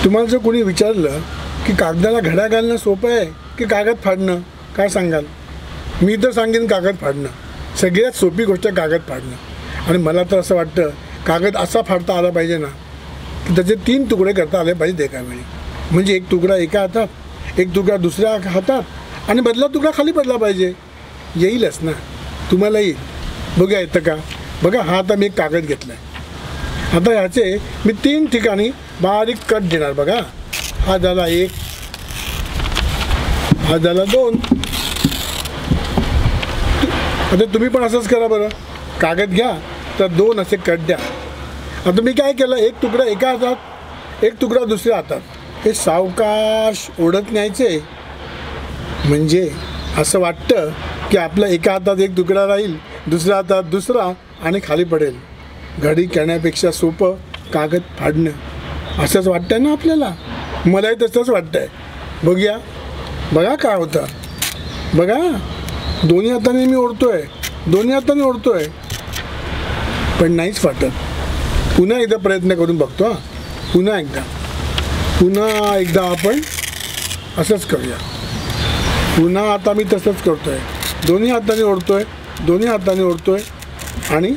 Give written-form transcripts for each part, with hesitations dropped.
तुम्हाला जर कोणी विचारलं की कागदाला घड्या घालणं सोपं आहे की कागद फाडणं, काय सांगाल? मी तर सांगेन कागद फाडणं. सगळ्यात सोपी गोष्ट कागद फाडणं. आणि मला तर असं वाटतं कागद असा फाडता आला पाहिजे ना की त्याचे 3 तुकडे करता आले पाहिजे एका वेळी. म्हणजे एक तुकडा एका हातात, एक तुकडा दुसऱ्या हातात आणि बदला तुकडा खाली पडला पाहिजे. येईलच ना, तुम्हाला येईल. बघा येतं का? बघा हा आता मी एक कागद घेतला आहे. आता ह्याचे मी 3 ठिकाणी बारीक कट देणार. बघा हा झाला 1, हा झाला 2. आता तुम्ही पण असंच करा बरं. कागद घ्या तर 2 असे कट द्या. आता मी काय केलं, एक तुकडा एका हातात, एक तुकडा दुसऱ्या हातात, हे सावकाश ओढत न्यायचे. म्हणजे असं वाटतं की आपल्या एका हातात एक तुकडा राहील, दुसऱ्या हातात दुसरा आणि खाली पडेल. घडी खेळण्यापेक्षा सोपं कागद फाडणं, असंच वाटतंय ना आपल्याला? मलाही तसंच वाटतंय. बघूया, बघा काय होतं. बघा दोन्ही हाताने मी ओढतोय, दोन्ही हाताने ओढतोय, पण नाहीच फाटत. पुन्हा एकदा प्रयत्न करून बघतो. पुन्हा एकदा आपण असंच करूया. पुन्हा आता मी तसंच करतोय, दोन्ही हाताने ओढतोय, दोन्ही हाताने ओढतोय आणि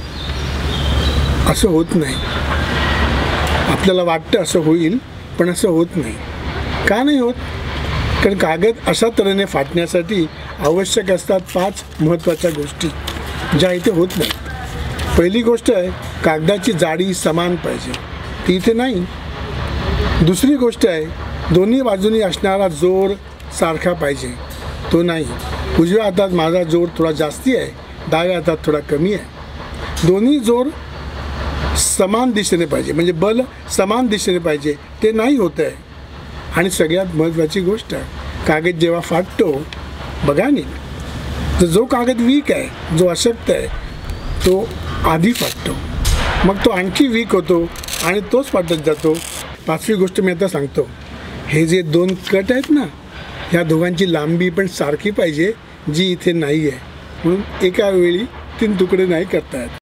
असं होत नाही. आपल्याला वाटतं असं होईल, पण असं होत नाही. का नाही होत? कारण कागद अशा तऱ्हेने फाटण्यासाठी आवश्यक असतात 5 महत्त्वाच्या गोष्टी, ज्या इथे होत नाही. पहिली गोष्ट आहे, कागदाची जाडी समान पाहिजे, ती इथे नाही. दुसरी गोष्ट आहे, दोन्ही बाजूनी असणारा जोर सारखा पाहिजे, तो नाही. उजव्या हातात माझा जोर थोडा जास्ती आहे, डाव्या हातात थोडा कमी आहे. दोन्ही जोर समान दिशेने पाहिजे, म्हणजे बल समान दिशेने पाहिजे, ते नाही होत आहे. आणि सगळ्यात महत्त्वाची गोष्ट, कागद जेव्हा फाटतो बघा नी, तर जो कागद वीक आहे, जो अशक्त आहे, तो आधी फाटतो, मग तो आणखी वीक होतो आणि तोच फाटत जातो. 5वी गोष्ट मी आता सांगतो. हे जे 2 कट आहेत ना, ह्या दोघांची लांबी पण सारखी पाहिजे, जी इथे नाही आहे. म्हणून एका वेळी 3 तुकडे नाही करता येत.